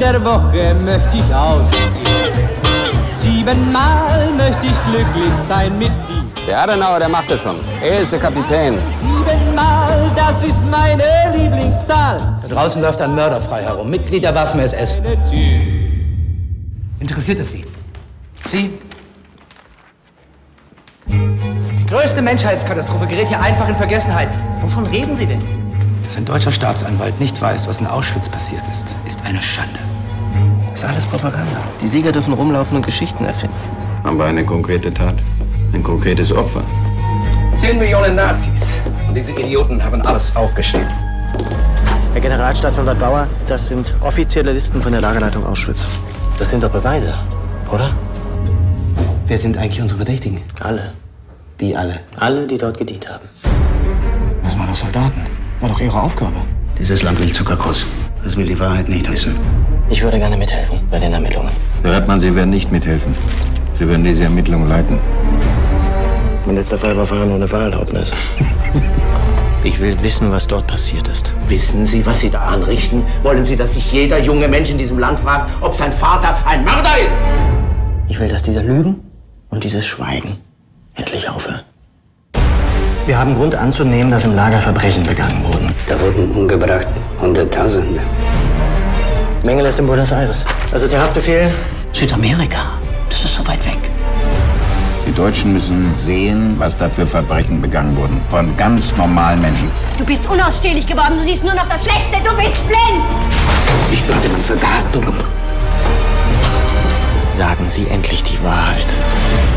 der Woche möchte ich ausgehen. 7-mal möchte ich glücklich sein mit dir. Der Adenauer, der macht es schon. Er ist der Kapitän. 7-mal, das ist meine Lieblingszahl. Da draußen läuft ein Mörder frei herum, Mitglied der Waffen-SS. Interessiert es Sie? Sie? Die größte Menschheitskatastrophe gerät hier einfach in Vergessenheit. Wovon reden Sie denn? Dass ein deutscher Staatsanwalt nicht weiß, was in Auschwitz passiert ist eine Schande. Das ist alles Propaganda. Die Sieger dürfen rumlaufen und Geschichten erfinden. Aber eine konkrete Tat, ein konkretes Opfer. 10 Millionen Nazis. Und diese Idioten haben alles aufgeschrieben. Herr Generalstaatsanwalt Bauer, das sind offizielle Listen von der Lagerleitung Auschwitz. Das sind doch Beweise, oder? Wer sind eigentlich unsere Verdächtigen? Alle. Wie alle? Alle, die dort gedient haben. Das waren doch Soldaten. War doch ihre Aufgabe. Dieses Land will Zuckerkuss. Es will die Wahrheit nicht wissen. Ich würde gerne mithelfen bei den Ermittlungen. Herr Erdmann, Sie werden nicht mithelfen. Sie werden diese Ermittlungen leiten. Mein letzter Fall war Fahren ohne Fahrerlaubnis. Ich will wissen, was dort passiert ist. Wissen Sie, was Sie da anrichten? Wollen Sie, dass sich jeder junge Mensch in diesem Land fragt, ob sein Vater ein Mörder ist? Ich will, dass diese Lügen und dieses Schweigen endlich aufhören. Wir haben Grund anzunehmen, dass im Lager Verbrechen begangen wurden. Da wurden umgebracht Hunderttausende. Mengele ist in Buenos Aires. Das ist der Haftbefehl. Südamerika, das ist so weit weg. Die Deutschen müssen sehen, was da für Verbrechen begangen wurden. Von ganz normalen Menschen. Du bist unausstehlich geworden. Du siehst nur noch das Schlechte. Du bist blind. Ich sollte man vergasen, du Lump. Sagen Sie endlich die Wahrheit.